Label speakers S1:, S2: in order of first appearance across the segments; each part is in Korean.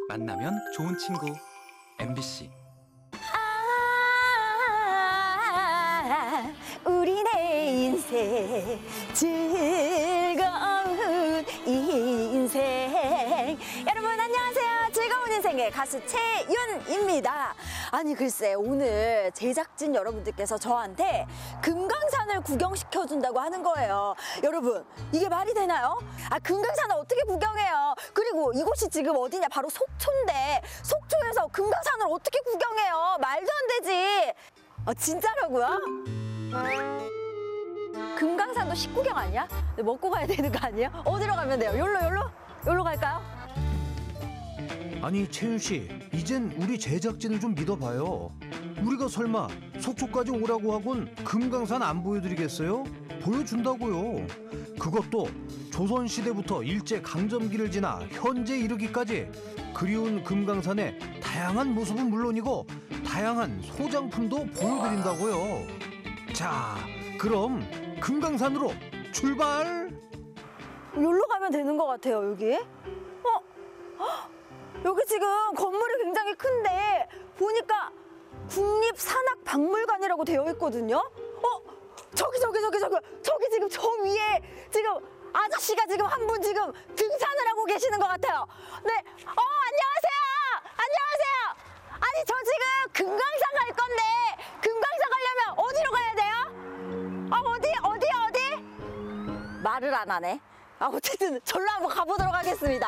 S1: 만나면 좋은 친구 MBC.
S2: 우리네 인생 즐거운 인생. 여러분 안녕하세요. 즐거운 인생의 가수 최윤입니다. 아니 글쎄 오늘 제작진 여러분들께서 저한테 금강산을 구경시켜준다고 하는 거예요. 여러분 이게 말이 되나요? 금강산을 어떻게 구경해요? 그리고 이곳이 지금 어디냐? 바로 속초인데 속초에서 금강산을 어떻게 구경해요? 말도 안 되지. 진짜라고요? 금강산도 식구경 아니야? 먹고 가야 되는 거 아니에요? 어디로 가면 돼요? 여기로 갈까요?
S3: 아니 채윤 씨, 이젠 우리 제작진을 좀 믿어봐요. 우리가 설마 속초까지 오라고 하곤 금강산 안 보여드리겠어요? 보여준다고요. 그것도 조선시대부터 일제강점기를 지나 현재 이르기까지 그리운 금강산의 다양한 모습은 물론이고 다양한 소장품도 보여드린다고요. 자, 그럼 금강산으로 출발!
S2: 여기로 가면 되는 것 같아요, 여기. 여기 지금 건물이 굉장히 큰데 보니까 국립산악박물관이라고 되어 있거든요. 저기 지금 저 위에 지금 아저씨가 지금 한 분 지금 등산을 하고 계시는 것 같아요. 네, 안녕하세요. 아니 저 지금 금강산 갈 건데 금강산 가려면 어디로 가야 돼요? 어디? 말을 안 하네. 어쨌든 절로 한번 가보도록 하겠습니다.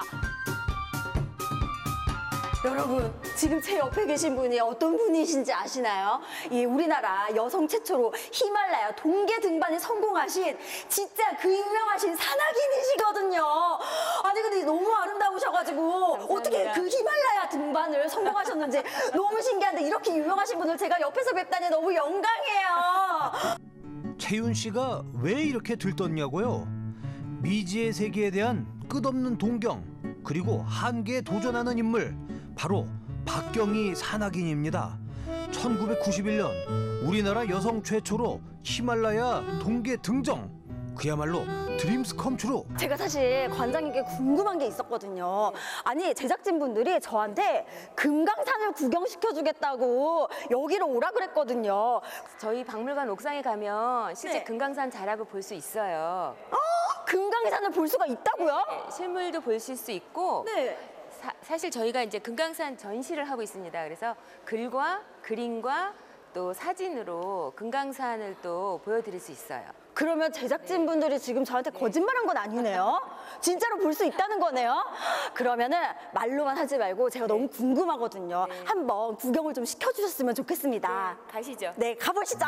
S2: 여러분 지금 제 옆에 계신 분이 어떤 분이신지 아시나요? 이 우리나라 여성 최초로 히말라야 동계 등반에 성공하신 진짜 그 유명하신 산악인이시거든요. 아니 근데 너무 아름다우셔가지고 감사합니다. 어떻게 그 히말라야 등반을 성공하셨는지 너무 신기한데 이렇게 유명하신 분을 제가 옆에서 뵙다니 너무 영광이에요.
S3: 채윤 씨가 왜 이렇게 들떴냐고요? 미지의 세계에 대한 끝없는 동경, 그리고 한계에 도전하는 인물, 바로 박경희 산악인입니다. 1991년 우리나라 여성 최초로 히말라야 동계 등정, 그야말로 드림스 컴트루.
S2: 제가 사실 관장님께 궁금한 게 있었거든요. 아니 제작진분들이 저한테 금강산을 구경시켜주겠다고 여기로 오라 그랬거든요.
S4: 저희 박물관 옥상에 가면 실제
S2: 네.
S4: 금강산 자락을 볼 수 있어요.
S2: 금강산을 볼 수가 있다고요?
S4: 네, 실물도 보실 수 있고
S2: 네.
S4: 사실 저희가 이제 금강산 전시를 하고 있습니다. 그래서 글과 그림과 또 사진으로 금강산을 또 보여드릴 수 있어요.
S2: 그러면 제작진분들이 지금 저한테 거짓말한 건 아니네요? 진짜로 볼 수 있다는 거네요? 그러면은 말로만 하지 말고 제가 너무 궁금하거든요.
S4: 네.
S2: 한번 구경을 좀 시켜주셨으면 좋겠습니다.
S4: 가시죠.
S2: 네, 가보시죠.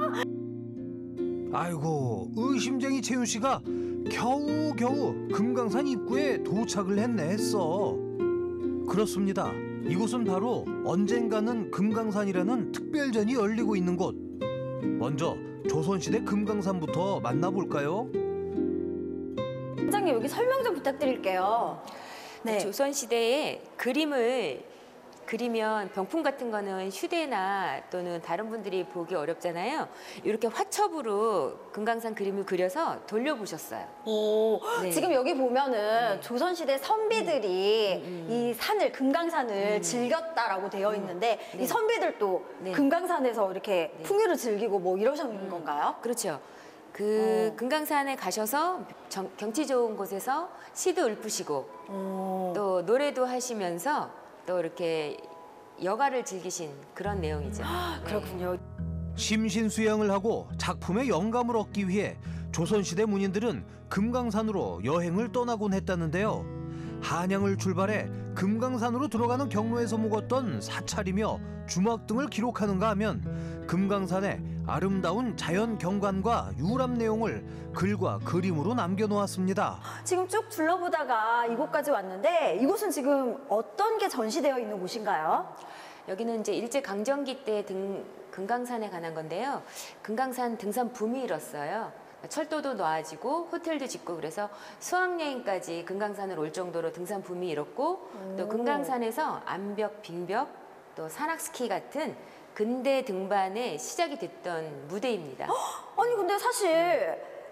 S3: 아이고, 의심쟁이 채윤 씨가 겨우겨우 금강산 입구에 도착을 했어. 그렇습니다. 이곳은 바로 언젠가는 금강산이라는 특별전이 열리고 있는 곳. 먼저 조선시대 금강산부터 만나볼까요?
S2: 원장님 여기 설명 좀 부탁드릴게요. 네.
S4: 조선시대에 그림을 그리면 병풍 같은 거는 휴대나 또는 다른 분들이 보기 어렵잖아요. 이렇게 화첩으로 금강산 그림을 그려서 돌려보셨어요.
S2: 오,
S4: 네.
S2: 지금 여기 보면은 조선시대 선비들이 이 산을, 금강산을 즐겼다라고 되어 있는데
S4: 네.
S2: 이 선비들도
S4: 네.
S2: 금강산에서 이렇게
S4: 네.
S2: 풍요를 즐기고 뭐 이러셨는 건가요?
S4: 그렇죠. 금강산에 가셔서 경치 좋은 곳에서 시도 읊으시고 또 노래도 하시면서 또 이렇게 여가를 즐기신 그런 내용이죠. 네.
S2: 그렇군요.
S3: 심신수양을 하고 작품의 영감을 얻기 위해 조선시대 문인들은 금강산으로 여행을 떠나곤 했다는데요. 한양을 출발해 금강산으로 들어가는 경로에서 묵었던 사찰이며 주막 등을 기록하는가 하면 금강산의 아름다운 자연 경관과 유람 내용을 글과 그림으로 남겨놓았습니다.
S2: 지금 쭉 둘러보다가 이곳까지 왔는데 이곳은 지금 어떤 게 전시되어 있는 곳인가요?
S4: 여기는 이제 일제 강점기 때 금강산에 관한 건데요. 금강산 등산 붐이 일었어요. 철도도 놓아지고 호텔도 짓고 그래서 수학여행까지 금강산을 올 정도로 등산 붐이 일었고 또 금강산에서 암벽, 빙벽, 또 산악스키 같은 근대 등반의 시작이 됐던 무대입니다.
S2: 아니 근데 사실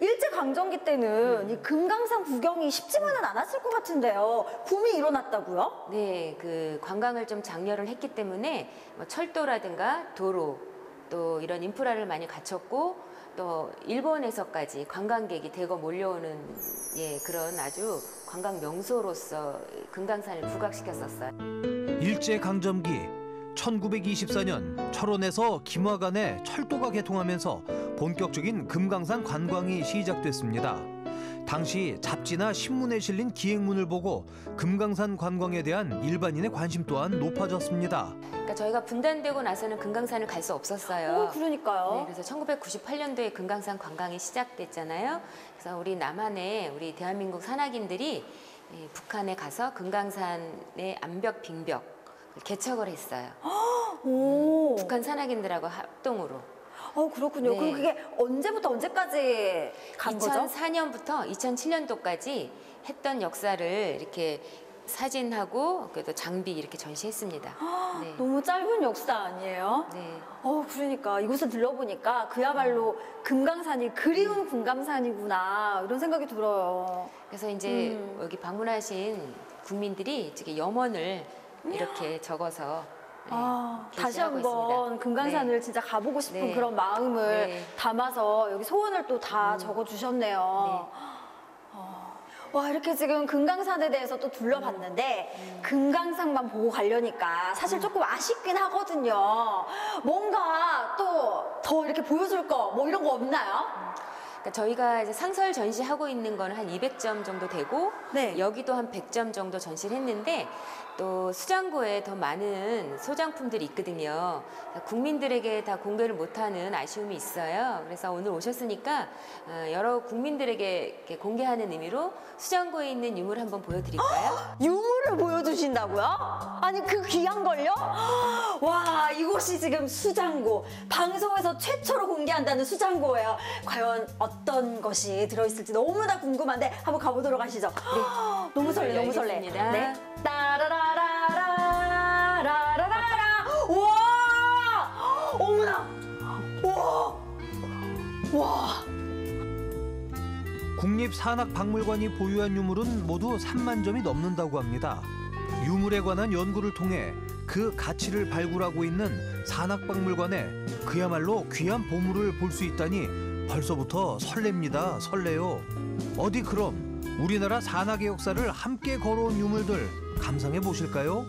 S2: 일제강점기 때는 이 금강산 구경이 쉽지만은 않았을 것 같은데요. 붐이 일어났다고요?
S4: 네, 그 관광을 좀 장려를 했기 때문에 뭐 철도라든가 도로 또 이런 인프라를 많이 갖췄고 또 일본에서까지 관광객이 대거 몰려오는 그런 아주 관광 명소로서 금강산을 부각시켰었어요.
S3: 일제강점기 1924년 철원에서 김화간에 철도가 개통하면서 본격적인 금강산 관광이 시작됐습니다. 당시 잡지나 신문에 실린 기행문을 보고 금강산 관광에 대한 일반인의 관심 또한 높아졌습니다.
S4: 그러니까 저희가 분단되고 나서는 금강산을 갈 수 없었어요.
S2: 그러니까요.
S4: 네, 그래서 1998년도에 금강산 관광이 시작됐잖아요. 그래서 우리 남한의 우리 대한민국 산악인들이 북한에 가서 금강산의 암벽, 빙벽 개척을 했어요.
S2: 오.
S4: 북한 산악인들하고 합동으로.
S2: 그렇군요.
S4: 네.
S2: 그럼 그게 언제부터 언제까지 간 거죠?
S4: 2004년부터 2007년도까지 했던 역사를 이렇게 사진하고 그래도 장비 이렇게 전시했습니다. 네.
S2: 너무 짧은 역사 아니에요?
S4: 네.
S2: 그러니까 이곳을 들러보니까 그야말로 금강산이 그리운 금강산이구나 이런 생각이 들어요.
S4: 그래서 이제 여기 방문하신 국민들이 이렇게 염원을 이렇게 적어서
S2: 다시
S4: 게시하고
S2: 한번
S4: 있습니다.
S2: 금강산을
S4: 네.
S2: 진짜 가보고 싶은
S4: 네.
S2: 그런 마음을
S4: 네.
S2: 담아서 여기 소원을 또 다 적어주셨네요. 와, 이렇게 지금 금강산에 대해서 또 둘러봤는데 금강산만 보고 가려니까 사실 조금 아쉽긴 하거든요. 뭔가 또 더 이렇게 보여줄 거 뭐 이런 거 없나요?
S4: 그러니까 저희가 이제 상설 전시하고 있는 건 한 200점 정도 되고
S2: 네.
S4: 여기도 한 100점 정도 전시를 했는데 또 수장고에 더 많은 소장품들이 있거든요. 국민들에게 다 공개를 못하는 아쉬움이 있어요. 그래서 오늘 오셨으니까 여러 국민들에게 이렇게 공개하는 의미로 수장고에 있는 유물 한번 보여드릴까요?
S2: 유물을 보여주신다고요? 아니 그 귀한 걸요? 와, 이곳이 지금 수장고, 방송에서 최초로 공개한다는 수장고예요. 과연 어떤 것이 들어있을지 너무나 궁금한데 한번 가보도록 하시죠. 네. 너무 설레, 너무 설레.
S4: 알겠습니다.
S2: 네. 따라라라라라라라라. 와, 어머나, 와, 와.
S3: 국립산악박물관이 보유한 유물은 모두 3만 점이 넘는다고 합니다. 유물에 관한 연구를 통해 그 가치를 발굴하고 있는 산악박물관에 그야말로 귀한 보물을 볼 수 있다니 벌써부터 설렙니다. 설레요. 어디 그럼 우리나라 산악의 역사를 함께 걸어온 유물들 감상해 보실까요?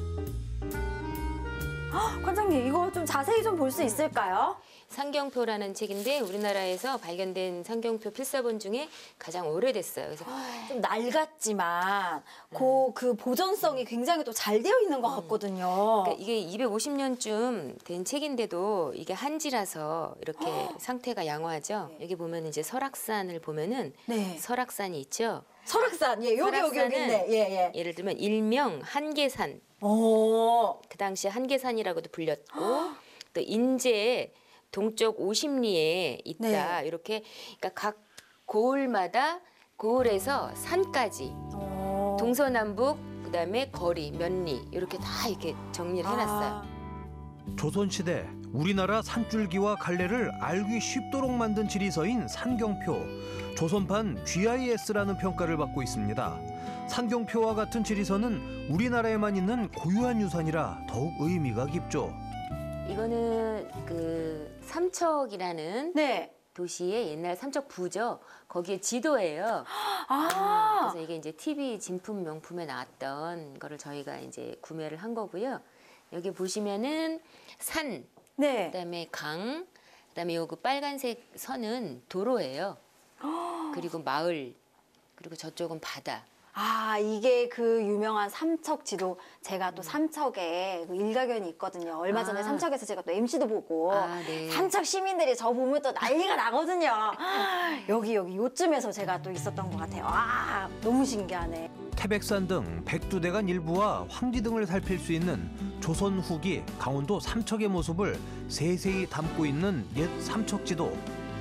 S2: 관장님, 이거 좀 자세히 좀 볼 수 있을까요?
S4: 상경표라는 책인데 우리나라에서 발견된 상경표 필사본 중에 가장 오래됐어요. 그래서
S2: 좀 낡았지만 그 보존성이 굉장히 또 잘 되어 있는 것 같거든요.
S4: 그러니까 이게 250년쯤 된 책인데도 이게 한지라서 이렇게 상태가 양호하죠. 여기 보면 이제 설악산을 보면은
S2: 네.
S4: 설악산이 있죠.
S2: 설악산, 예, 여기
S4: 설악산은
S2: 있네. 예, 예.
S4: 예를 들면 일명 한계산,
S2: 오,
S4: 그 당시 한계산이라고도 불렸고 또 인제 동쪽 50리에 있다.
S2: 네.
S4: 이렇게 그러니까 각 고을마다 고을에서 산까지
S2: 오.
S4: 동서남북 그다음에 거리, 면리 이렇게 다 이렇게 정리를 해놨어요.
S3: 조선시대 우리나라 산줄기와 갈래를 알기 쉽도록 만든 지리서인 산경표. 조선판 GIS라는 평가를 받고 있습니다. 산경표와 같은 지리서는 우리나라에만 있는 고유한 유산이라 더욱 의미가 깊죠.
S4: 이거는 그 삼척이라는
S2: 네.
S4: 도시의 옛날 삼척부죠. 거기에 지도예요.
S2: 아,
S4: 그래서 이게 이제 TV 진품 명품에 나왔던 거를 저희가 이제 구매를 한 거고요. 여기 보시면은 산,
S2: 네.
S4: 그다음에 강, 그다음에 요 그 빨간색 선은 도로예요. 그리고 마을, 그리고 저쪽은 바다.
S2: 아, 이게 그 유명한 삼척 지도. 제가 또 삼척에 그 일가견이 있거든요. 얼마 전에
S4: 아.
S2: 삼척에서 제가 또 MC도 보고
S4: 아, 네.
S2: 삼척 시민들이 저 보면 또 난리가 나거든요. 여기 요쯤에서 제가 또 있었던 것 같아요. 아, 너무 신기하네.
S3: 태백산 등 백두대간 일부와 황지 등을 살필 수 있는 조선 후기 강원도 삼척의 모습을 세세히 담고 있는 옛 삼척지도.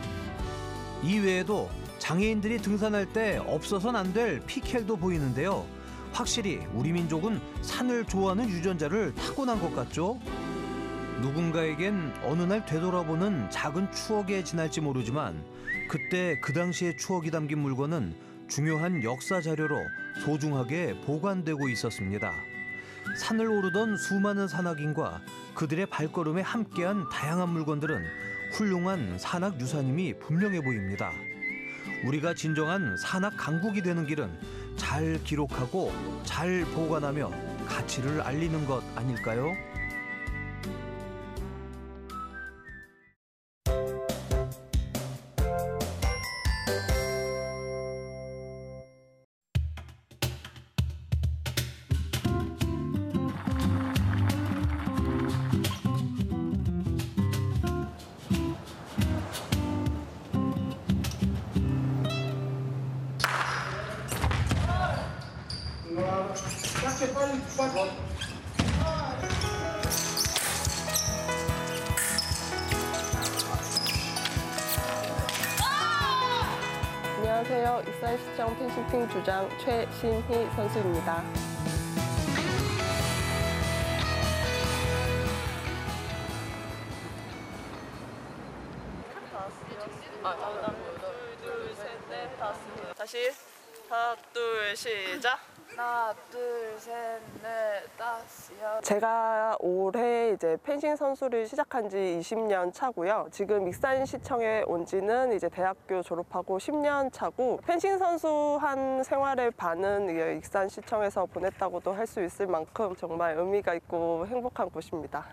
S3: 이외에도 장애인들이 등산할 때 없어서는 안 될 피켈도 보이는데요. 확실히 우리 민족은 산을 좋아하는 유전자를 타고난 것 같죠? 누군가에겐 어느 날 되돌아보는 작은 추억에 지날지 모르지만 그때 그 당시의 추억이 담긴 물건은 중요한 역사 자료로 소중하게 보관되고 있었습니다. 산을 오르던 수많은 산악인과 그들의 발걸음에 함께한 다양한 물건들은 훌륭한 산악 유산임이 분명해 보입니다. 우리가 진정한 산악 강국이 되는 길은 잘 기록하고 잘 보관하며 가치를 알리는 것 아닐까요?
S5: 안녕하세요. 익산시청 펜싱팀 주장 최신희 선수입니다.
S6: 다시 하나 둘 시작.
S5: 하나, 둘, 셋, 넷, 다섯, 여섯. 제가 올해 이제 펜싱 선수를 시작한 지 20년 차고요. 지금 익산시청에 온 지는 이제 대학교 졸업하고 10년 차고, 펜싱 선수 한 생활의 반은 익산시청에서 보냈다고도 할 수 있을 만큼 정말 의미가 있고 행복한 곳입니다.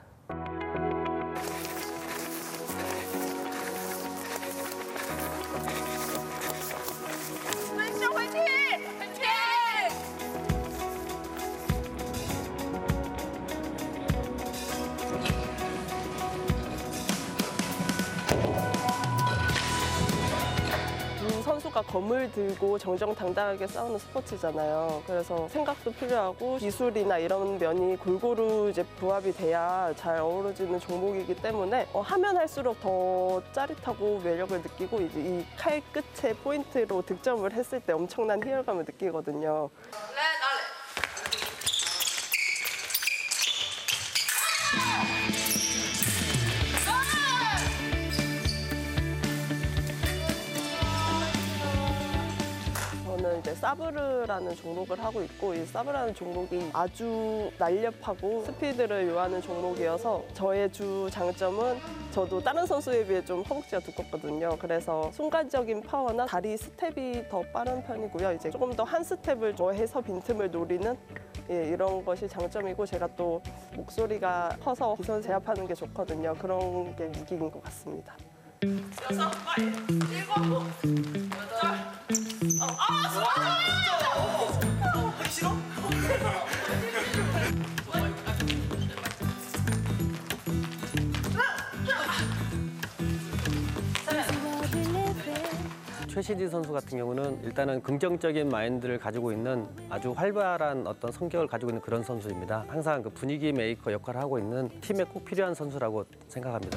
S5: 선수가 검을 들고 정정당당하게 싸우는 스포츠잖아요. 그래서 생각도 필요하고 기술이나 이런 면이 골고루 이제 부합이 돼야 잘 어우러지는 종목이기 때문에 하면 할수록 더 짜릿하고 매력을 느끼고, 이제 이 칼 끝에 포인트로 득점을 했을 때 엄청난 희열감을 느끼거든요. 저는 이제 사브르라는 종목을 하고 있고, 이 사브르라는 종목이 아주 날렵하고 스피드를 요하는 종목이어서 저의 주 장점은 저도 다른 선수에 비해 좀 허벅지가 두껍거든요. 그래서 순간적인 파워나 다리 스텝이 더 빠른 편이고요. 이제 조금 더 한 스텝을 더해서 빈틈을 노리는 이런 것이 장점이고, 제가 또 목소리가 커서 기선 제압하는 게 좋거든요. 그런 게 유기인 것 같습니다.
S6: 6, 7, 8. 하기 싫어?
S7: 최신희 선수 같은 경우는 일단은 긍정적인 마인드를 가지고 있는 아주 활발한 어떤 성격을 가지고 있는 그런 선수입니다. 항상 그 분위기 메이커 역할을 하고 있는 팀에 꼭 필요한 선수라고 생각합니다.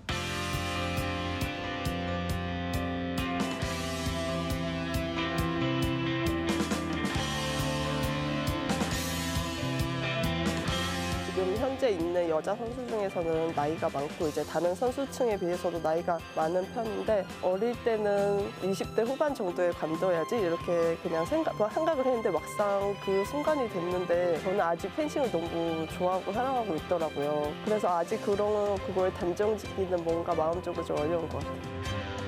S5: 지금 현재 있는 여자 선수 중에서는 나이가 많고 이제 다른 선수층에 비해서도 나이가 많은 편인데, 어릴 때는 20대 후반 정도에 관둬야지 이렇게 그냥 생각을 했는데, 막상 그 순간이 됐는데 저는 아직 펜싱을 너무 좋아하고 사랑하고 있더라고요. 그래서 아직 그걸 단정짓기는 뭔가 마음적으로 좀 어려운 것 같아요.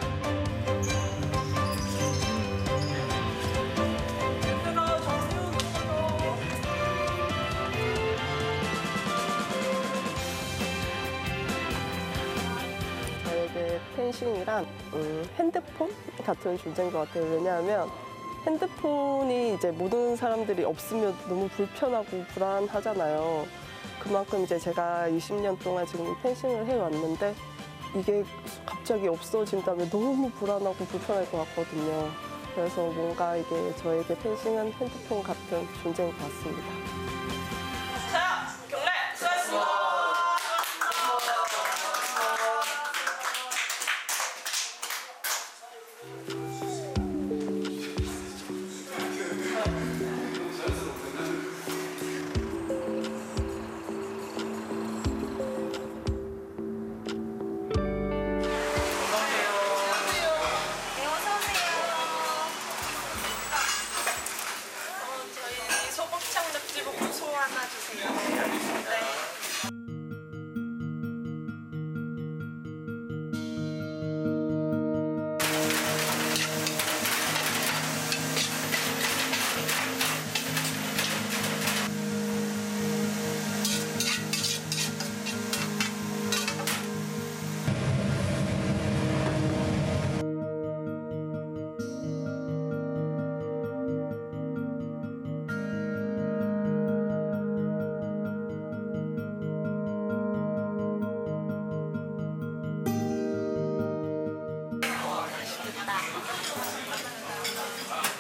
S5: 펜싱이란 핸드폰 같은 존재인 것 같아요. 왜냐하면 핸드폰이 이제 모든 사람들이 없으면 너무 불편하고 불안하잖아요. 그만큼 이제 제가 20년 동안 지금 이 펜싱을 해왔는데, 이게 갑자기 없어진다면 너무 불안하고 불편할 것 같거든요. 그래서 뭔가 이게 저에게 펜싱은 핸드폰 같은 존재인 것 같습니다.
S6: 자, 경례 수고하셨습니다.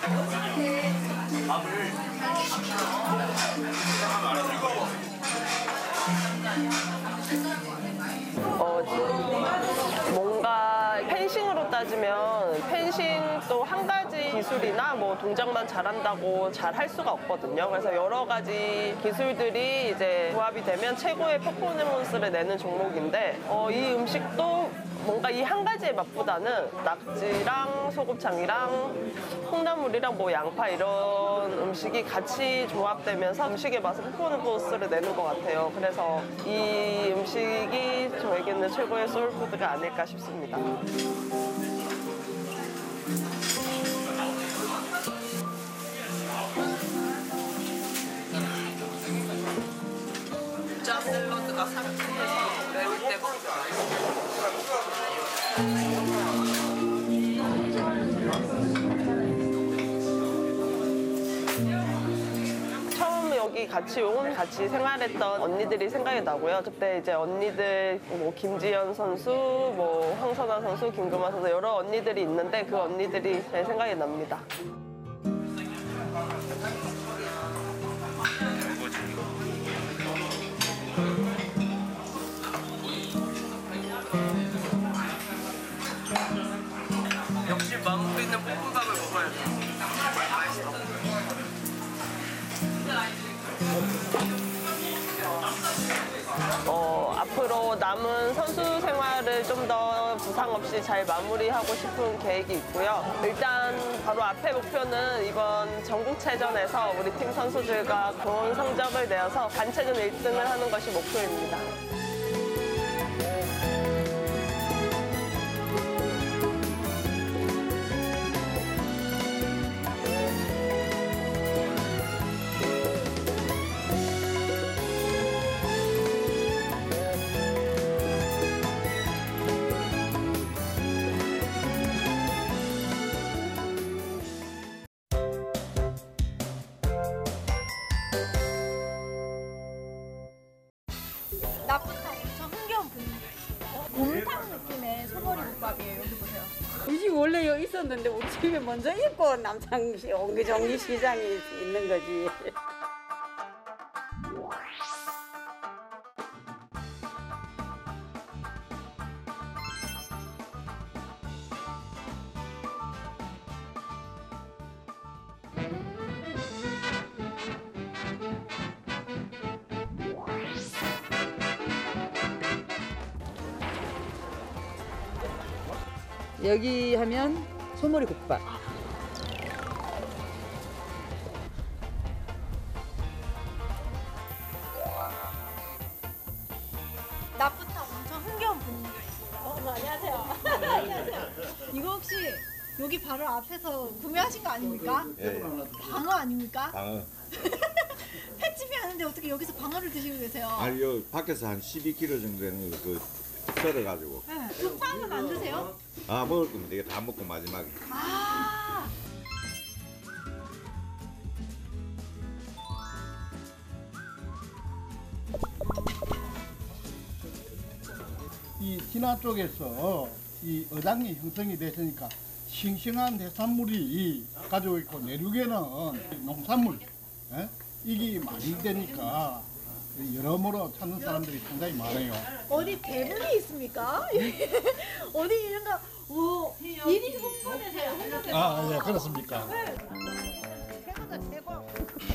S5: 뭔가 펜싱으로 따지면 펜싱도 한 가지 기술이나 뭐 동작만 잘한다고 잘 할 수가 없거든요. 그래서 여러 가지 기술들이 이제 조합이 되면 최고의 퍼포먼스를 내는 종목인데 이 음식도 뭔가 이 한 가지의 맛보다는 낙지랑 소곱창이랑 콩나물이랑 뭐 양파 이런 음식이 같이 조합되면서 음식의 맛을 퍼포먼스를 내는 것 같아요. 그래서 이 음식이 저에게는 최고의 소울푸드가 아닐까 싶습니다.
S6: 짬 샐러드가 상큼해서 매울 때 먹어요.
S5: 처음 여기 같이 생활했던 언니들이 생각이 나고요. 그때 이제 언니들 뭐 김지연 선수, 뭐 황선아 선수, 김금아 선수 여러 언니들이 있는데 그 언니들이 제 생각이 납니다.
S6: 역시 망고 있는 볶음밥을 먹어야 돼. 맛있어.
S5: 앞으로 남은 선수 생활을 좀 더 부상 없이 잘 마무리하고 싶은 계획이 있고요. 일단 바로 앞에 목표는 이번 전국체전에서 우리 팀 선수들과 좋은 성적을 내어서 단체전 1등을 하는 것이 목표입니다.
S8: 낮부터 엄청 흥겨운 분위기가 있어요. 곰탕 느낌의 소머리 국밥이에요. 여기 보세요.
S9: 이 원래 여기 있었는데 우리 집에 먼저 있고 남창시 옹기종기 시장이 있는 거지. 여기 하면 소머리 국밥.
S8: 낮부터 엄청 흥겨운 분위기가 있어요. 안녕하세요. 안녕하세요. 이거 혹시 여기 바로 앞에서 구매하신 거 아닙니까?
S10: 예,
S8: 방어 아닙니까?
S10: 방어.
S8: 횟집이 하는데 어떻게 여기서 방어를 드시고 계세요?
S10: 아니, 요 밖에서 한 12kg 정도 되는 거 썰어가지고.
S8: 네. 그 빵은 안 드세요?
S10: 아, 먹을 거면 되게 다 먹고 마지막에.
S8: 아.
S11: 이 진화 쪽에서 이 어장이 형성이 됐으니까 싱싱한 해산물이 가지고 있고 내륙에는 농산물 이게 많이 되니까 여러모로 찾는 사람들이 상당히 많아요.
S8: 어디 대문이 있습니까? 어디 이런 거, 오, 1인 홍보대사요.
S11: 아, 예, 그렇습니까?
S8: 최고다, 최고.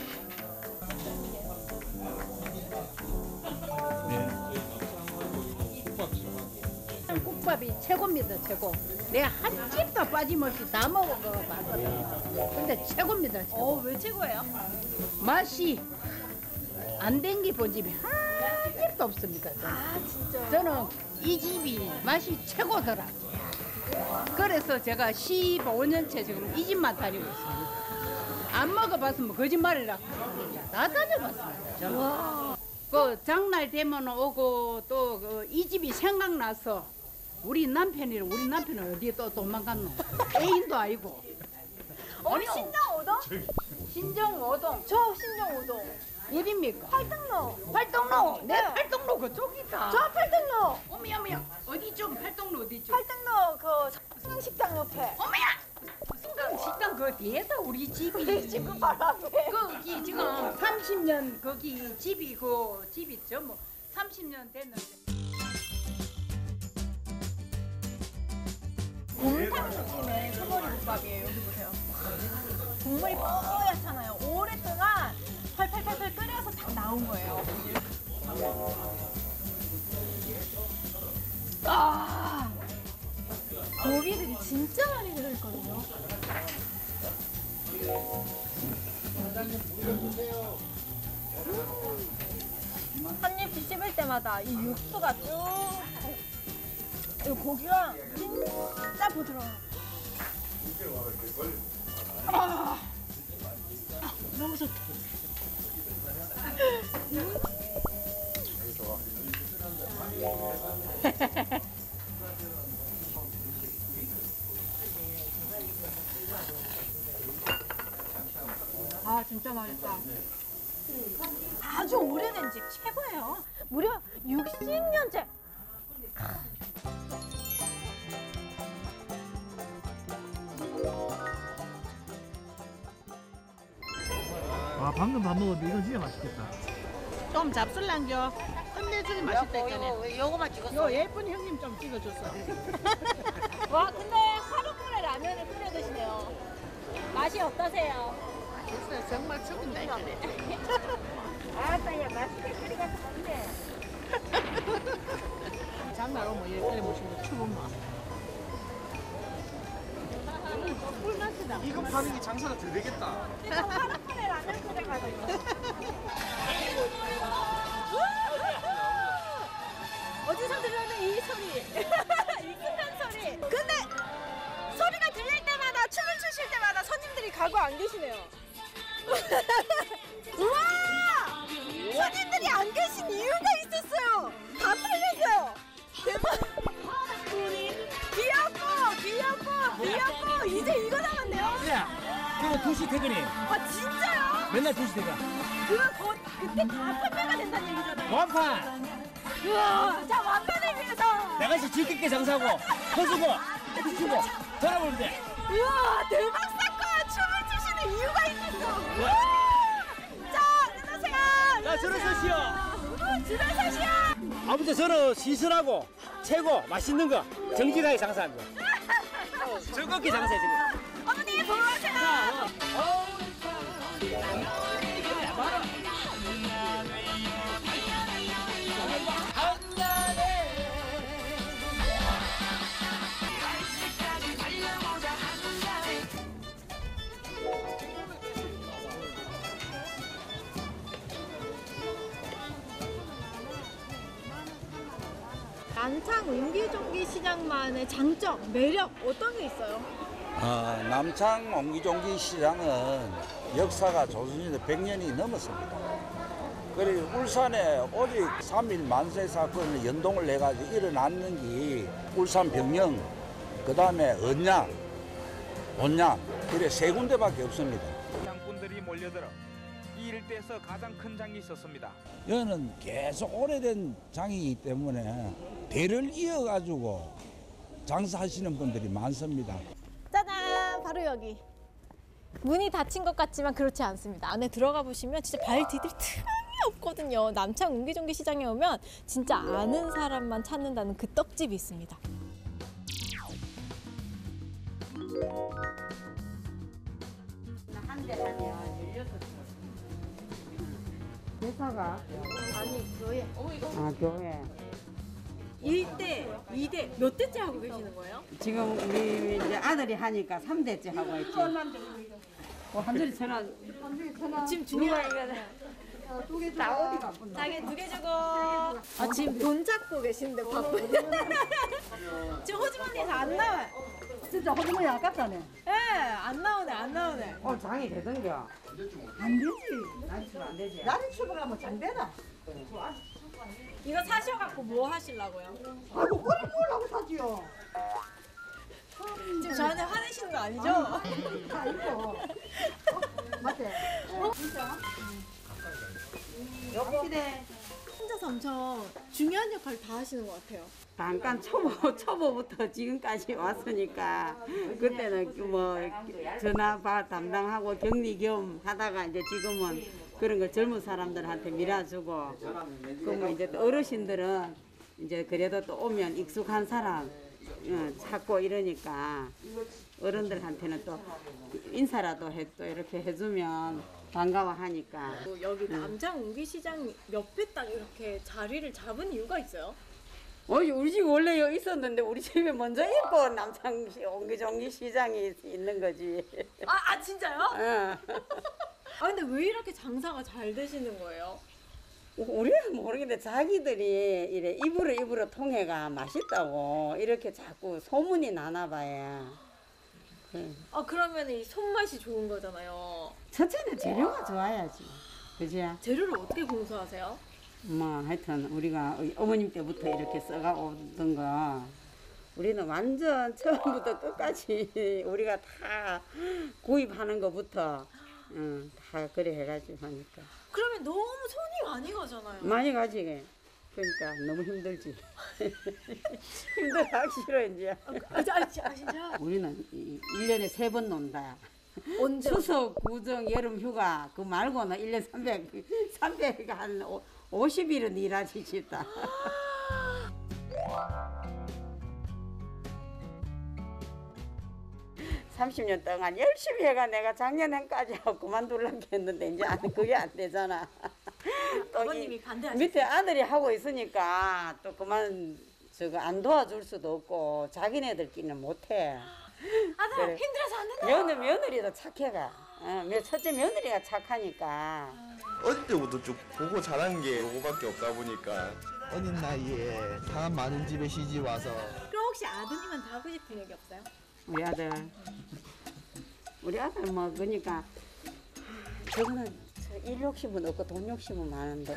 S9: 국밥이 최고입니다, 최고. 내가 한 집도 빠짐없이 다 먹어봤거든. 근데 최고입니다, 최고.
S8: 왜 최고예요?
S9: 맛이 안 땡기본 집이 한 집도 없습니다. 저는.
S8: 아, 진짜요?
S9: 저는 이 집이 맛이 최고더라. 그래서 제가 15년째 지금 이 집만 다니고 있습니다. 안 먹어봤으면 거짓말이라 다 다녀봤습니다. 저는. 그 장날 되면 오고 또 이 집이 생각나서 우리 남편은 어디에 또 도망갔노? 애인도 아니고.
S8: 신정 5동?
S9: 신정 5동.
S8: 저 신정 5동.
S9: 어딥니까?
S8: 팔등로.
S9: 팔동로. 내
S8: 네.
S9: 팔동로 그쪽이다.
S8: 저 팔등로.
S9: 어머야. 어디 좀 팔동로 어디 좀.
S8: 팔등로 그 성식당 옆에.
S9: 어머야. 식당 그 뒤에다 우리 집이 지금 바로 앞에 거기 지금 30년 거기 집이 그 집이 전부 30년 됐는데.
S8: 곰탕 느낌의 소머리국밥이에요. 여기 보세요. 국물이 뽀얗잖아요. 오랫동안 팔팔팔팔 끓여서 다 나온 거예요. 아, 고기들이 진짜 많이 들어있거든요. 한 입씩 씹을 때마다 이 육수가 쭉, 이 고기가 진짜 부드러워요. 너무 좋다. 아, 진짜 맛있다. 아주 오래된 집 최고예요. 무려 60년째.
S11: 아 방금 밥 먹었는데 이건 진짜 맛있겠다.
S9: 좀 잡술랑겨. 끝내주니 맛있다니까.
S8: 요거만 찍었어.
S9: 요 예쁜 형님 좀 찍어줬어.
S8: 와, 근데 하루만에 라면을 끓여 드시네요. 맛이 어떠세요?
S9: 맛있어요. 정말 죽은다 이거네.
S8: 아따, 야, 맛있게 끓여가서 먹네.
S9: 장날 오면 이렇게 모시고 추운 맛. 꿀맛이다.
S6: 이거 파는 게 장사가 더 되겠다.
S8: 하루만에 라면 끓여가지고. 어디서 들려는 이 소리. 익숙한 소리. 근데 소리가 들릴 때마다, 춤을 추실 때마다 손님들이 가고 안 계시네요. 우와! 손님들이 안 계신 이유가 있었어요. 다 팔렸어요. 대박. 귀엽고 이제 이거 남았네요.
S6: 야, 그거 2시 퇴근이.
S8: 아, 진짜요?
S6: 맨날 2시 퇴근.
S8: 그때 다 판매가 된다는 얘기잖아요.
S6: 완판!
S8: 우와, 자, 완판을 위해서.
S6: 내가 이제 즐겁게 장사하고, 퍼주고, 해주고, 전화보면 돼.
S8: 우와, 대박 사건! 춤을 추시는 이유가 있었어. 우와! 자, 일어나세요.
S6: 자, 저를 서시오.
S8: 줄을 서시오.
S6: 아무튼 저는 시선하고, 최고, 맛있는 거, 정직하게 장사합니다. 즐겁게 장사해, 지금.
S8: 어머니, 보러 오세요. 남창 옹기종기 시장만의 장점, 매력 어떤 게 있어요?
S12: 남창 옹기종기 시장은 역사가 조선시대 100년이 넘었습니다. 그리고 울산에 오직 3.1 만세 사건을 연동을 해가지고 일어났는 게 울산 병영, 그 다음에 언양, 온양, 이래 세 군데밖에 없습니다.
S13: 장꾼들이 몰려들어 이 일대에서 가장 큰 장이 있었습니다.
S12: 여기는 계속 오래된 장이기 때문에 대를 이어가지고 장사하시는 분들이 많습니다.
S8: 짜잔! 바로 여기. 문이 닫힌 것 같지만 그렇지 않습니다. 안에 들어가 보시면 진짜 발 디딜 틈이 없거든요. 남창 옹기종기 시장에 오면 진짜 아는 사람만 찾는다는 그 떡집이 있습니다.
S9: 한 대 하면 16개. 회사가? 아니, 교회. 아, 교회.
S8: 1대, 2대 몇 대째 하고 계시는 거예요?
S14: 지금 우리 이제 아들이 하니까 3대째 하고 있지. 한절이 전화.
S8: 지금 중요하면
S14: 나 어디 바쁜다.
S8: 자기 2개 주고. 아, 지금 돈 잡고 계시는데 바쁜데. 지금 호주머니에서 안 나와요.
S14: 진짜 호주머니 아깝다네.
S8: 예, 안 나오네.
S14: 장이 되던겨. 안 되지. 난치면 안 되지. 나는 출발하면 장 되나?
S8: 이거 사셔갖고 뭐 하시려고요?
S14: 아이고, 뭘 하고 사지요.
S8: 지금 저한테 화내시는 거 아니죠?
S14: 아이고. 맞지?
S8: 진짜?
S14: 여기네.
S8: 혼자서 엄청 중요한 역할을 다 하시는 것 같아요.
S14: 잠깐 초보부터 지금까지 왔으니까 그때는 뭐 전화 담당하고 격리 겸 하다가 이제 지금은 그런 거 젊은 사람들한테 밀어주고 그러면 이제 또 어르신들은 이제 그래도 또 오면 익숙한 사람 찾고 이러니까 어른들한테는 또 인사라도 또 이렇게 해주면 반가워하니까.
S8: 여기 남창운기시장 옆에 딱 이렇게 자리를 잡은 이유가 있어요?
S14: 우리 집 원래 여기 있었는데 우리 집에 먼저 있고 남창 옹기종기 시장이 있는 거지.
S8: 아 진짜요?
S14: 응.
S8: 아 근데 왜 이렇게 장사가 잘 되시는 거예요?
S14: 우리는 모르겠는데 자기들이 이래 입으로 통해가 맛있다고 이렇게 자꾸 소문이 나나 봐요.
S8: 아 그러면 이 손맛이 좋은 거잖아요.
S14: 첫째는 재료가 좋아야지. 그지?
S8: 재료를 어떻게 공수하세요?
S14: 뭐 하여튼 우리가 어머님 때부터 이렇게 써가 오던 거 우리는 완전 처음부터 끝까지 우리가 다 구입하는 것부터 다 그래 해가지고 하니까
S8: 그러면 너무 손이 많이 가잖아요.
S14: 많이 가지. 그러니까 너무 힘들지. 힘들어하기 싫어 이제.
S8: 진짜?
S14: 우리는 1년에 3번 논다.
S8: 언제?
S14: 추석, 구정, 여름 휴가 그 말고는 1년 300 한 50일은 일하지 싶다. (30년) 동안 열심히 해가 내가 작년에까지 하고 그만두려고 했는데 이제 그게 안 되잖아. 또
S8: 아버님이 반대하셨어요?
S14: 밑에 아들이 하고 있으니까 또 그만 안 도와줄 수도 없고 자기네들끼리는 못해.
S8: 아들
S14: 그래.
S8: 힘들어서 안 된다.
S14: 며느리도 착해가. 첫째 며느리가 착하니까.
S15: 어릴 때부터 쭉 보고 자란 게 요거밖에 없다 보니까 어린 나이에 사람 많은 집에 시집 와서.
S8: 그럼 혹시 아드님한테 하고 싶은 얘기 없어요?
S14: 우리 아들 뭐 그러니까 저거는 일 욕심은 없고 돈 욕심은 많은데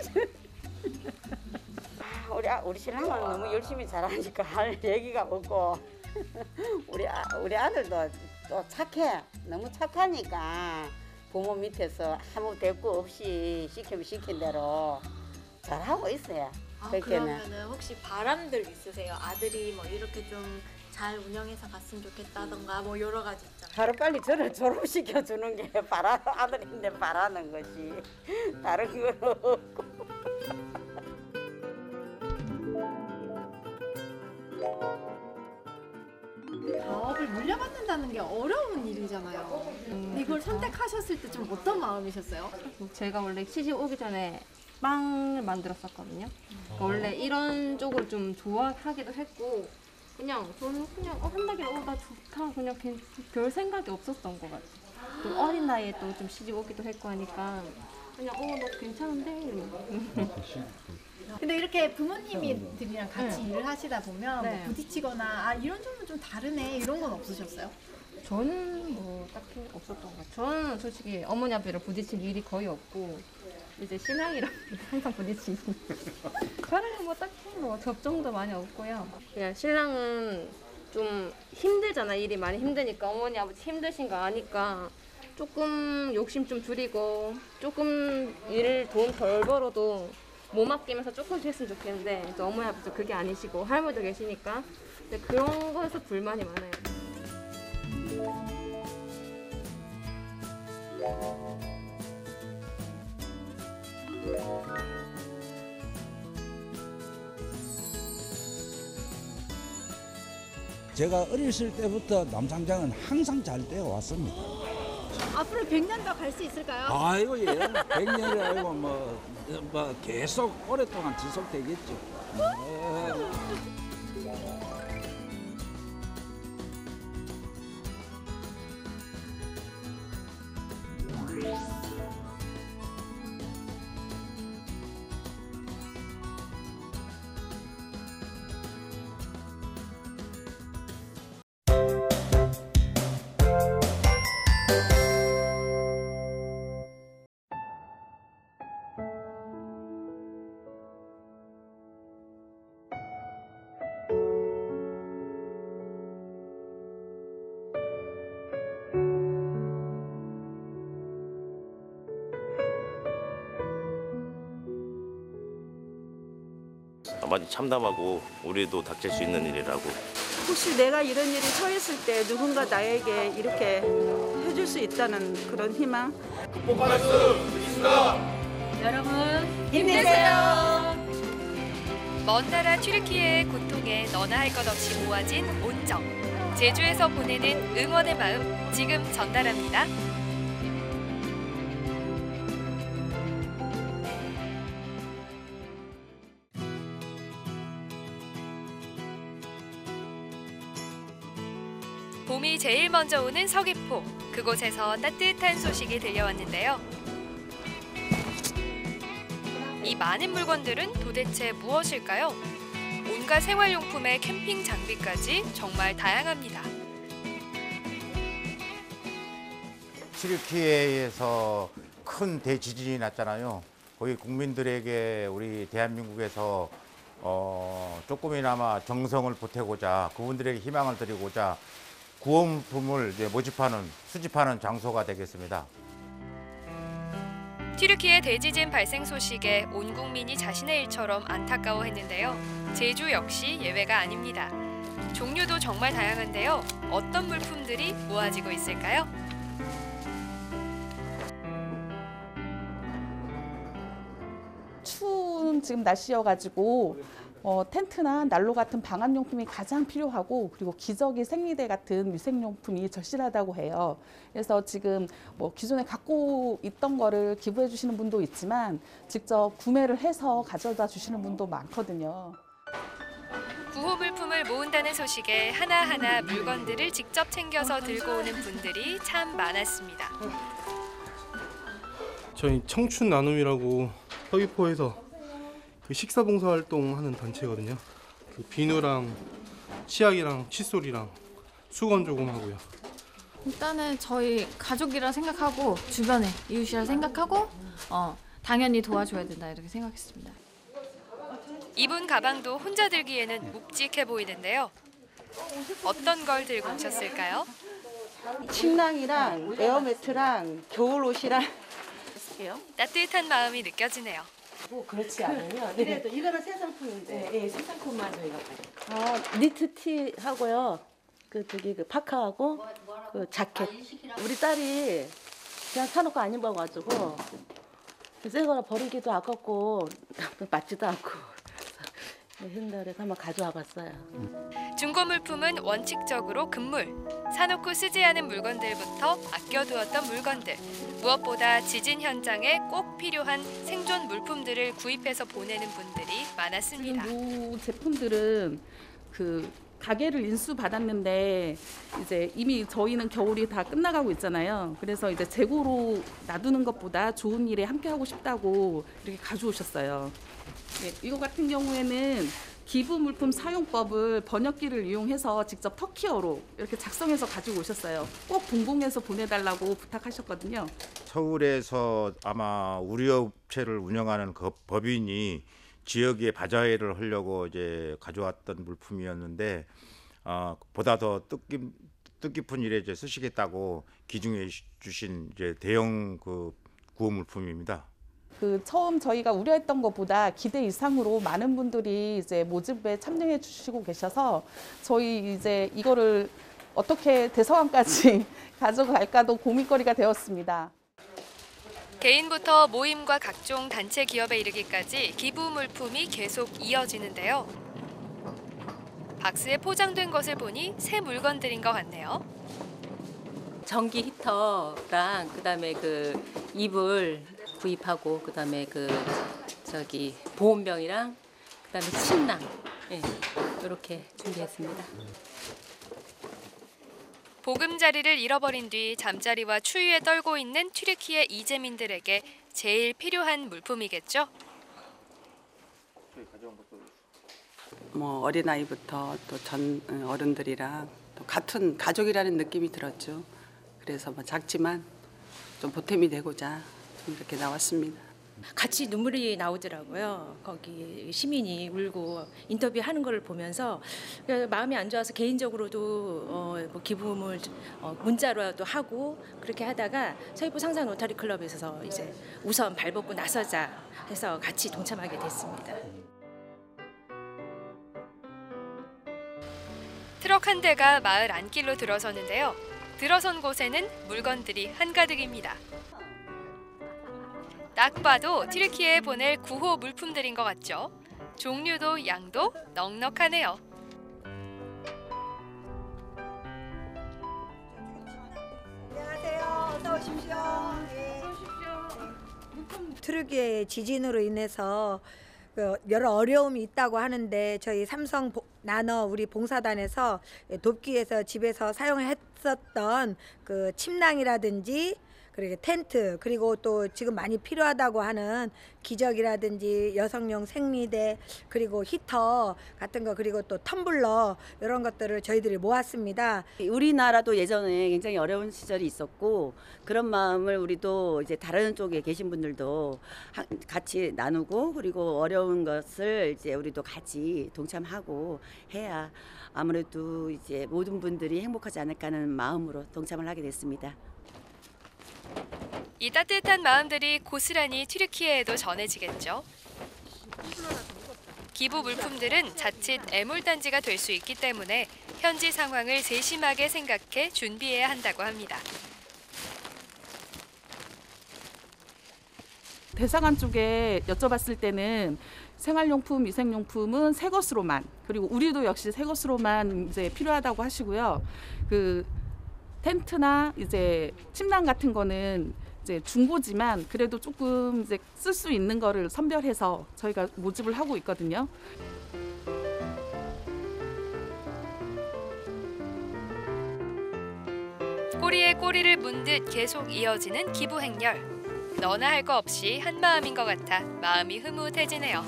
S14: 우리 신랑은 너무 열심히 잘하니까 할 얘기가 없고 우리 아들도 또 착해. 너무 착하니까 부모 밑에서 아무 대꾸 없이 시키면 시킨 대로 잘하고 있어요.
S8: 그러면은 혹시 바람들 있으세요? 아들이 뭐 이렇게 좀 잘 운영해서 갔으면 좋겠다던가 뭐 여러 가지 있잖아요.
S14: 하루빨리 저를 졸업시켜 주는 게 아들인데 바라는 거지. 다른 건 없고.
S8: 사업을 물려받는다는 게 어려운 일이잖아요. 이걸 선택하셨을 때 좀 어떤 마음이셨어요?
S16: 제가 원래 시집 오기 전에 빵을 만들었었거든요. 그러니까 원래 이런 쪽을 좀 좋아하기도 했고 저는 그냥 한다길래 나 좋다 그냥 별 생각이 없었던 것 같아요. 또 어린 나이에 또 좀 시집 오기도 했고 하니까 그냥 나 괜찮은데.
S8: 근데 이렇게 부모님들이랑 같이 일을 하시다 보면
S16: 네.
S8: 뭐 부딪히거나 이런 점은 좀 다르네 이런 건 없으셨어요?
S16: 저는 뭐 딱히 없었던 것 같아요. 저는 솔직히 어머니 아버지랑 부딪힐 일이 거의 없고 이제 신랑이랑 항상 부딪히고 저랑 뭐 딱히 뭐 접점도 많이 없고요. 그냥 신랑은 좀 힘들잖아. 일이 많이 힘드니까 어머니 아버지 힘드신 거 아니까 조금 욕심 좀 줄이고 조금 일을 돈 덜 벌어도 몸 아끼면서 조금 했으면 좋겠는데 또 어머니 아버지 그게 아니시고 할머니도 계시니까 근데 그런 거에서 불만이 많아요.
S12: 제가 어렸을 때부터 남창장은 항상 잘 되어 왔습니다.
S8: 앞으로 100년 더 갈 수 있을까요?
S12: 아이고 예, 100년이 아니고 뭐 계속 오랫동안 지속되겠죠.
S17: 많이 참담하고 우리도 닥칠 수 있는 일이라고.
S18: 혹시 내가 이런 일이 처했을 때 누군가 나에게 이렇게 해줄 수 있다는 그런 희망.
S19: 극복할 수 있습니다.
S4: 여러분
S2: 힘내세요.
S20: 먼 나라 튀르키예의 고통에 너나 할 것 없이 모아진 온정. 제주에서 보내는 응원의 마음 지금 전달합니다. 봄이 제일 먼저 오는 서귀포. 그곳에서 따뜻한 소식이 들려왔는데요. 이 많은 물건들은 도대체 무엇일까요? 온갖 생활용품에 캠핑 장비까지 정말 다양합니다.
S21: 튀르키예에서 큰 대지진이 났잖아요. 거기 국민들에게 우리 대한민국에서 조금이나마 정성을 보태고자 그분들에게 희망을 드리고자 구호물품을 수집하는 장소가 되겠습니다.
S20: 튀르키예 대지진 발생 소식에 온 국민이 자신의 일처럼 안타까워했는데요. 제주 역시 예외가 아닙니다. 종류도 정말 다양한데요. 어떤 물품들이 모아지고 있을까요?
S22: 추운 지금 날씨여가지고 텐트나 난로 같은 방한용품이 가장 필요하고 그리고 기저귀, 생리대 같은 위생용품이 절실하다고 해요. 그래서 지금 기존에 갖고 있던 거를 기부해 주시는 분도 있지만 직접 구매를 해서 가져다 주시는 분도 많거든요.
S20: 구호 물품을 모은다는 소식에 하나하나 물건들을 직접 챙겨서 들고 오는 분들이 참 많았습니다.
S15: 저희 청춘 나눔이라고 서귀포에서 그 식사 봉사 활동하는 단체거든요. 그 비누랑 치약이랑 칫솔이랑 수건 조금 하고요.
S16: 일단은 저희 가족이라 생각하고 주변에 이웃이라 생각하고 당연히 도와줘야 된다 이렇게 생각했습니다.
S20: 이분 가방도 혼자 들기에는 묵직해 보이는데요. 어떤 걸 들고 오셨을까요?
S18: 침낭이랑 에어매트랑 겨울옷이랑
S20: 따뜻한 마음이 느껴지네요.
S18: 그렇지 않으면 그래도 이거는 새 상품인데
S4: 네, 새 상품만 저희가 봐요.
S18: 니트 티 하고요. 그 파카하고 그 자켓. 우리 딸이 그냥 사놓고 안 입어가지고 새 거라 버리기도 아깝고 맞지도 않고 한다 그래서 한번 가져와 봤어요.
S20: 중고 물품은 원칙적으로 금물. 사놓고 쓰지 않은 물건들부터 아껴두었던 물건들. 무엇보다 지진 현장에 꼭 필요한 생존 물품들을 구입해서 보내는 분들이 많았습니다.
S22: 이 제품들은 그 가게를 인수 받았는데 이제 이미 저희는 겨울이 다 끝나가고 있잖아요. 그래서 이제 재고로 놔두는 것보다 좋은 일에 함께 하고 싶다고 이렇게 가져오셨어요. 네, 이거 같은 경우에는 기부 물품 사용법을 번역기를 이용해서 직접 터키어로 이렇게 작성해서 가지고 오셨어요. 꼭 봉봉해서 보내달라고 부탁하셨거든요.
S21: 서울에서 아마 우리 업체를 운영하는 그 법인이 지역에 바자회를 하려고 이제 가져왔던 물품이었는데 보다 더 뜻깊은 일에 이제 쓰시겠다고 기증해 주신 이제 대형 그 구호 물품입니다.
S22: 처음 저희가 우려했던 것보다 기대 이상으로 많은 분들이 이제 모집에 참여해 주시고 계셔서 저희 이제 이거를 어떻게 대서관까지 가져갈까도 고민거리가 되었습니다.
S20: 개인부터 모임과 각종 단체 기업에 이르기까지 기부 물품이 계속 이어지는데요. 박스에 포장된 것을 보니 새 물건들인 것 같네요.
S4: 전기 히터랑 그다음에 그 이불 구입하고 그다음에 보온병이랑 그다음에 침낭 이렇게 준비했습니다.
S20: 보금자리를 잃어버린 뒤 잠자리와 추위에 떨고 있는 튀르키예 이재민들에게 제일 필요한 물품이겠죠?
S18: 어린아이부터 또 전 어른들이랑 또 같은 가족이라는 느낌이 들었죠. 그래서 작지만 좀 보탬이 되고자 이렇게 나왔습니다.
S23: 같이 눈물이 나오더라고요. 거기 시민이 울고 인터뷰하는 걸 보면서 마음이 안 좋아서 개인적으로도 기부금을 문자로도 하고 그렇게 하다가 서귀포 상산 로터리 클럽에서 이제 우선 발벗고 나서자 해서 같이 동참하게 됐습니다.
S20: 트럭 한 대가 마을 안길로 들어서는데요. 들어선 곳에는 물건들이 한가득입니다. 딱 봐도 튀르키예에 보낼 9호 물품들인 것 같죠? 종류도 양도 넉넉하네요.
S1: 안녕하세요. 어서 오십시오. 튀르키예 지진으로 인해서 여러 어려움이 있다고 하는데 저희 삼성 나너 우리 봉사단에서 돕기에서 집에서 사용했었던 그 침낭이라든지 그리고 텐트 그리고 또 지금 많이 필요하다고 하는 기저귀라든지 여성용 생리대 그리고 히터 같은 거 그리고 또 텀블러 이런 것들을 저희들이 모았습니다.
S3: 우리나라도 예전에 굉장히 어려운 시절이 있었고 그런 마음을 우리도 이제 다른 쪽에 계신 분들도 같이 나누고 그리고 어려운 것을 이제 우리도 같이 동참하고 해야 아무래도 이제 모든 분들이 행복하지 않을까 하는 마음으로 동참을 하게 됐습니다.
S20: 이 따뜻한 마음들이 고스란히 튀르키예에도 전해지겠죠. 기부 물품들은 자칫 애물단지가 될 수 있기 때문에 현지 상황을 세심하게 생각해 준비해야 한다고 합니다.
S22: 대사관 쪽에 여쭤봤을 때는 생활용품, 위생용품은 새 것으로만 그리고 우리도 역시 새 것으로만 이제 필요하다고 하시고요. 그 텐트나 이제 침낭 같은 거는 이제 중고지만 그래도 조금 이제 쓸 수 있는 거를 선별해서 저희가 모집을 하고 있거든요.
S20: 꼬리에 꼬리를 문 듯 계속 이어지는 기부 행렬. 너나 할 거 없이 한 마음인 것 같아 마음이 흐뭇해지네요.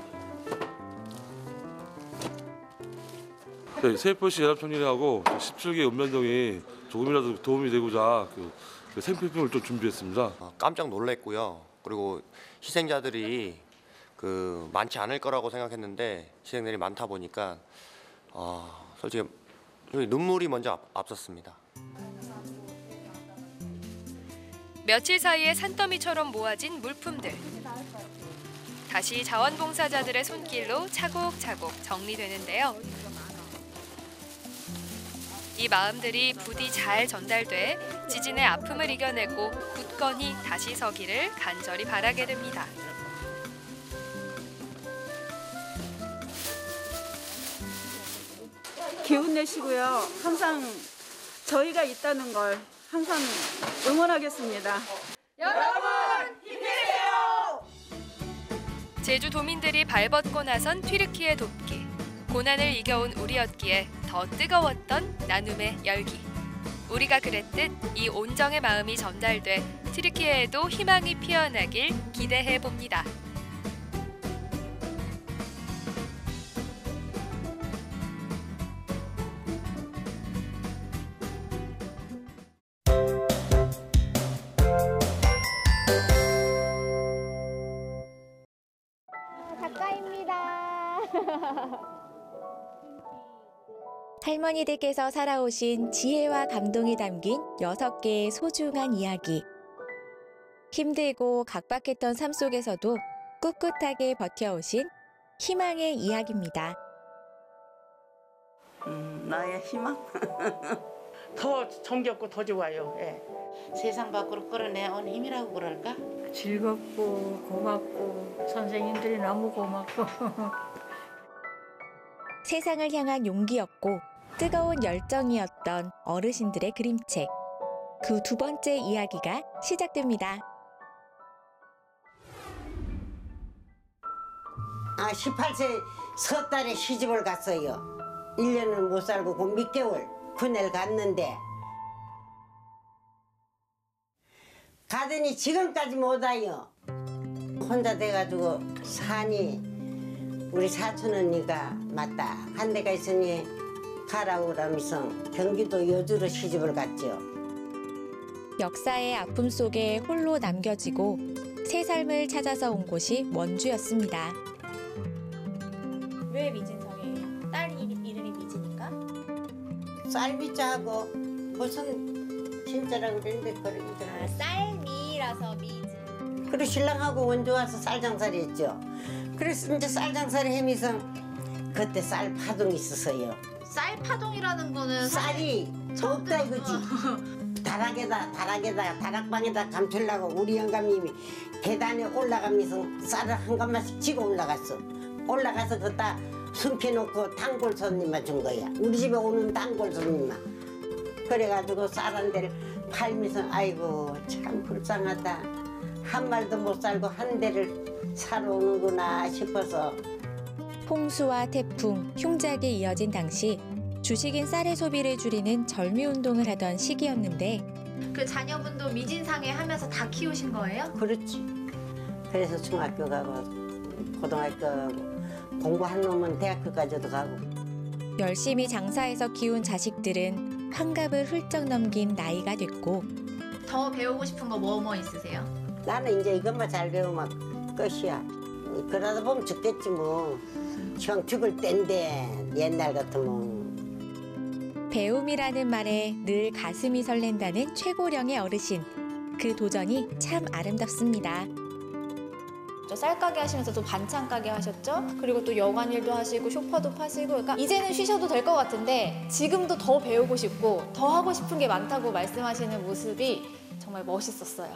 S7: 네, 세이프시 연합총리하고 17개 읍면동이 조금이라도 도움이 되고자 그 생필품을 좀 준비했습니다.
S24: 깜짝 놀랐고요. 그리고 희생자들이 많지 않을 거라고 생각했는데 희생자들이 많다 보니까 솔직히 눈물이 먼저 앞섰습니다.
S20: 며칠 사이에 산더미처럼 모아진 물품들. 다시 자원봉사자들의 손길로 차곡차곡 정리되는데요. 이 마음들이 부디 잘 전달돼 지진의 아픔을 이겨내고 굳건히 다시 서기를 간절히 바라게 됩니다.
S25: 기운 내시고요. 항상 저희가 있다는 걸 항상 응원하겠습니다.
S20: 여러분 힘내세요! 제주도민들이 발벗고 나선 튀르키예 돕기. 고난을 이겨온 우리였기에 더 뜨거웠던 나눔의 열기. 우리가 그랬듯 이 온정의 마음이 전달돼 튀르키예에도 희망이 피어나길 기대해 봅니다.
S26: 가까이입니다. 할머니들께서 살아오신 지혜와 감동이 담긴 6개의 소중한 이야기. 힘들고 각박했던 삶 속에서도 꿋꿋하게 버텨오신 희망의 이야기입니다.
S14: 나의 희망?
S27: 더 정겹고 더 좋아요. 예.
S14: 세상 밖으로 끌어내온 힘이라고 그럴까?
S26: 즐겁고 고맙고 선생님들이 너무 고맙고 세상을 향한 용기였고 뜨거운 열정이었던 어르신들의 그림책. 그 두 번째 이야기가 시작됩니다.
S28: 18세 섣달에 시집을 갔어요. 1년을 못 살고 그 몇 개월 군에를 갔는데 가더니 지금까지 못 와요. 혼자 돼가지고 산이 우리 사촌 언니가 맞다 한 데가 있으니 가라고 그러면서 경기도 여주로 시집을 갔죠.
S26: 역사의 아픔 속에 홀로 남겨지고 새 삶을 찾아서 온 곳이 원주였습니다.
S8: 왜 미진성이에요? 딸 이름이 미진인가?
S28: 쌀미자하고 무슨 진짜라고 그랬는데 그러더라고요.
S8: 쌀미라서 미진.
S28: 그리고 신랑하고 원주 와서 쌀 장사를 했죠. 그래서 이제 쌀 장사를 하면서 그때 쌀 파동이 있었어요.
S8: 쌀 파동이라는 거는
S28: 쌀이 없다 이거지. 다락방에다 감추려고 우리 영감님이 계단에 올라가면서 쌀을 한 가마씩 지고 올라갔어. 올라가서 그다 숨겨놓고 단골 손님만 준 거야. 우리 집에 오는 단골 손님만. 그래가지고 쌀 한 대를 팔면서 아이고 참 불쌍하다. 한 말도 못 살고 한 대를 사러 오는구나 싶어서.
S26: 홍수와 태풍, 흉작에 이어진 당시 주식인 쌀의 소비를 줄이는 절미운동을 하던 시기였는데
S8: 그 자녀분도 미진상에 하면서 다 키우신 거예요?
S28: 그렇지. 그래서 중학교 가고 고등학교 가고 공부한 놈은 대학교까지도 가고.
S26: 열심히 장사해서 키운 자식들은 환갑을 훌쩍 넘긴 나이가 됐고
S8: 더 배우고 싶은 거 뭐 있으세요?
S28: 나는 이제 이것만 잘 배우면 끝이야. 그러다 보면 죽겠지 뭐. 형 죽을 땐데 옛날 같으면.
S26: 배움이라는 말에 늘 가슴이 설렌다는 최고령의 어르신. 그 도전이 참 아름답습니다.
S8: 쌀가게 하시면서 또 반찬 가게 하셨죠? 그리고 또 여관 일도 하시고 쇼파도 파시고 그러니까 이제는 쉬셔도 될 것 같은데 지금도 더 배우고 싶고 더 하고 싶은 게 많다고 말씀하시는 모습이 정말 멋있었어요.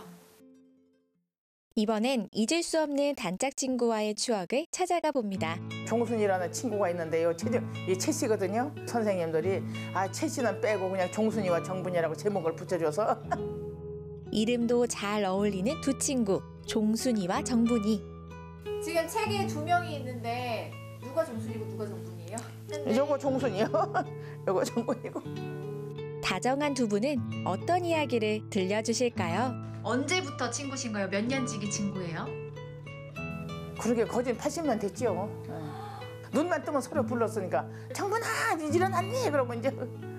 S26: 이번엔 잊을 수 없는 단짝 친구와의 추억을 찾아가 봅니다.
S27: 종순이라는 친구가 있는데요. 이 최 씨거든요. 선생님들이 최 씨는 빼고 그냥 종순이와 정분이라고 제목을 붙여줘서
S26: 이름도 잘 어울리는 두 친구, 종순이와 정분이.
S8: 지금 책에 2명이 있는데 누가 종순이고 누가 정분이에요?
S27: 요거 종순이요. 요거 정분이고.
S26: 다정한 두 분은 어떤 이야기를 들려주실까요?
S8: 언제부터 친구신 거예요? 몇 년지기 친구예요?
S27: 그러게 거진 80년 됐죠. 눈만 뜨면 서로 불렀으니까 정분아 일어났니? 그러면 이제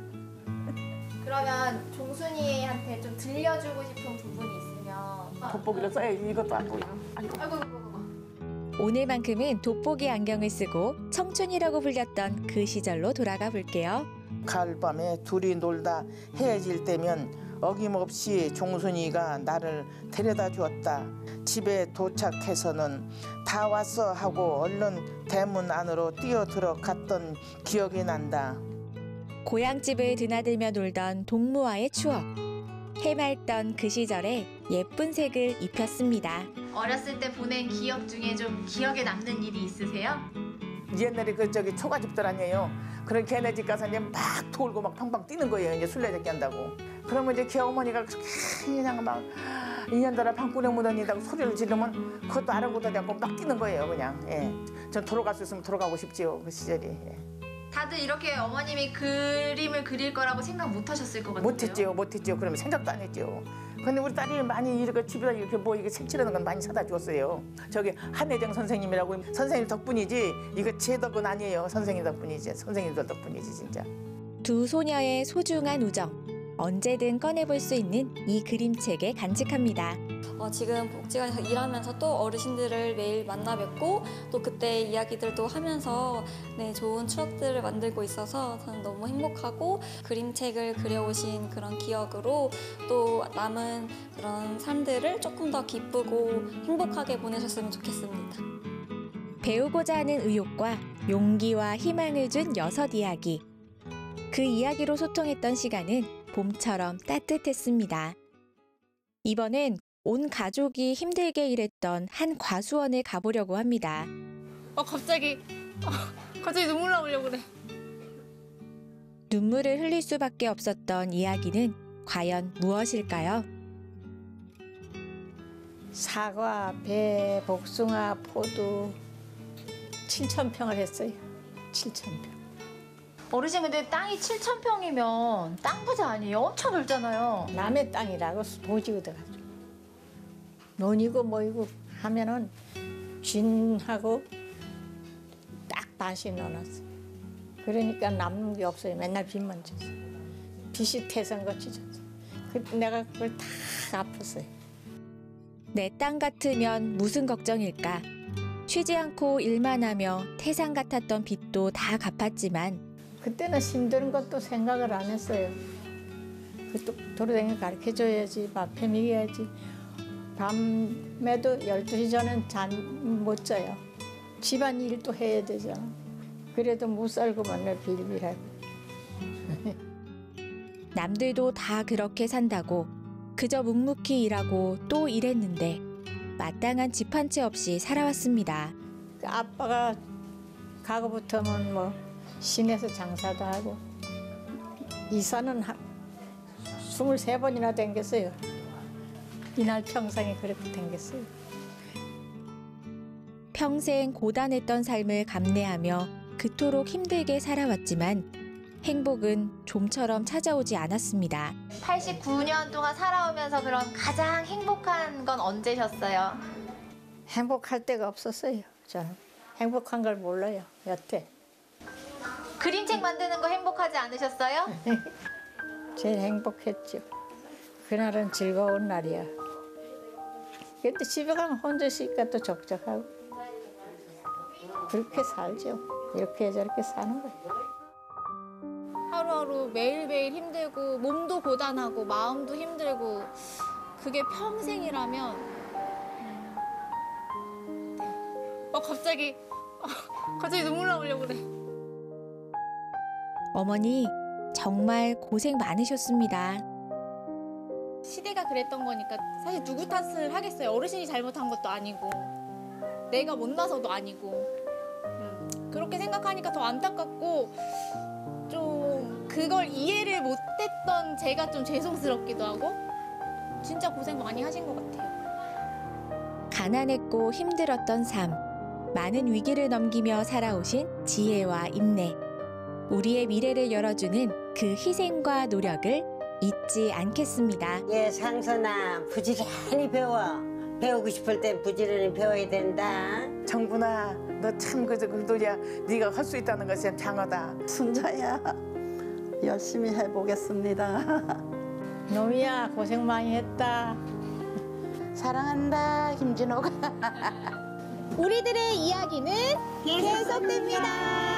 S8: 그러면 종순이한테 좀 들려주고 싶은 부분이 있으면
S27: 돋보기를 써야지. 이것도 안 보여.
S8: 아이고.
S26: 오늘만큼은 돋보기 안경을 쓰고 청춘이라고 불렸던 그 시절로 돌아가 볼게요.
S27: 가을밤에 둘이 놀다 헤어질 때면 어김없이 종순이가 나를 데려다 주었다. 집에 도착해서는 다 왔어 하고 얼른 대문 안으로 뛰어들어 갔던 기억이 난다.
S26: 고향집을 드나들며 놀던 동무와의 추억. 해맑던 그 시절에 예쁜 색을 입혔습니다.
S8: 어렸을 때 보낸 기억 중에 좀 기억에 남는 일이 있으세요?
S27: 옛날에 초가집들 아니에요. 그런 걔네 집 가서 이제 막 돌고 막 팡팡 뛰는 거예요. 이제 술래잡기 한다고. 그러면 이제 걔 어머니가 그냥 막 인연들아 방구에 묻어니다고 소리를 지르면 그것도 아랑곳하지 않고 막 뛰는 거예요. 그냥. 예. 전 돌아갈 수 있으면 돌아가고 싶지요. 그 시절이. 예.
S8: 다들 이렇게 어머님이 그림을 그릴 거라고 생각 못 하셨을 것 같아요.
S27: 못했지요. 그러면 생각도 안 했죠. 근데 우리 딸이 많이 이렇게 집에다 이렇게 뭐 이게 색칠하는 건 많이 사다 줬어요. 저기 한혜정 선생님이라고 선생님 덕분이지 이거 제 덕은 아니에요. 선생님 덕분이지. 선생님들 덕분이지 진짜.
S26: 두 소녀의 소중한 우정. 언제든 꺼내볼 수 있는 이 그림책에 간직합니다.
S5: 지금 복지관에서 일하면서 또 어르신들을 매일 만나 뵙고 또 그때 이야기들도 하면서 좋은 추억들을 만들고 있어서 저는 너무 행복하고 그림책을 그려오신 그런 기억으로 또 남은 그런 삶들을 조금 더 기쁘고 행복하게 보내셨으면 좋겠습니다.
S26: 배우고자 하는 의욕과 용기와 희망을 준 6 이야기. 그 이야기로 소통했던 시간은 봄처럼 따뜻했습니다. 이번엔 온 가족이 힘들게 일했던 한 과수원을 가보려고 합니다.
S8: 갑자기 눈물 나오려고 그래.
S26: 눈물을 흘릴 수밖에 없었던 이야기는 과연 무엇일까요?
S6: 사과, 배, 복숭아, 포도 7,000평을 했어요. 7,000평.
S8: 어르신 근데 땅이 7,000평이면 땅 부자 아니에요? 엄청 넓잖아요.
S6: 남의 땅이라고 도지 얻어가지고. 논이고 뭐이고 하면은 쥔하고 딱 다시 넣어놨어. 그러니까 남는 게 없어요. 맨날 빚만 졌어. 빚이 태산같이 졌어. 내가 그걸 다 갚았어요.
S26: 내 땅 같으면 무슨 걱정일까? 쉬지 않고 일만 하며 태산 같았던 빚도 다 갚았지만
S6: 그때는 힘든 것도 생각을 안 했어요. 도로다니며 가르쳐줘야지, 밥해 먹여야지. 밤에도 12시 전엔 잠 못 자요. 집안일도 해야 되잖아. 그래도 못 살고 맨날 빌빌하고.
S26: 남들도 다 그렇게 산다고 그저 묵묵히 일하고 또 일했는데 마땅한 집 한 채 없이 살아왔습니다.
S6: 아빠가 가고부터는 뭐 시내에서 장사도 하고 이사는 23번이나 댕겼어요. 이날 평생에 그렇게 댕겼어요.
S26: 평생 고단했던 삶을 감내하며 그토록 힘들게 살아왔지만 행복은 좀처럼 찾아오지 않았습니다.
S8: 89년 동안 살아오면서 그럼 가장 행복한 건 언제셨어요?
S6: 행복할 때가 없었어요. 저는 행복한 걸 몰라요. 여태.
S8: 그림책 만드는 거 행복하지 않으셨어요?
S6: 제일 행복했죠. 그날은 즐거운 날이야. 근데 집에 가면 혼자 있으니까 또 적적하고. 그렇게 살죠. 이렇게 저렇게 사는 거예요.
S8: 하루하루 매일매일 힘들고 몸도 고단하고 마음도 힘들고 그게 평생이라면 갑자기 눈물 나오려고 그래.
S26: 어머니 정말 고생 많으셨습니다.
S8: 시대가 그랬던 거니까 사실 누구 탓을 하겠어요. 어르신이 잘못한 것도 아니고 내가 못나서도 아니고 그렇게 생각하니까 더 안타깝고 좀 그걸 이해를 못했던 제가 좀 죄송스럽기도 하고 진짜 고생 많이 하신 것 같아요.
S26: 가난했고 힘들었던 삶, 많은 위기를 넘기며 살아오신 지혜와 인내, 우리의 미래를 열어주는 그 희생과 노력을 잊지 않겠습니다.
S28: 예, 상선아, 부지런히 배워. 배우고 싶을 땐 부지런히 배워야 된다.
S27: 정분아, 너 참 그저 그도야 네가 할 수 있다는 것이 참 장하다.
S2: 순자야, 열심히 해보겠습니다.
S6: 노미야, 고생 많이 했다.
S2: 사랑한다, 김진호가.
S8: 우리들의 이야기는 계속됩니다.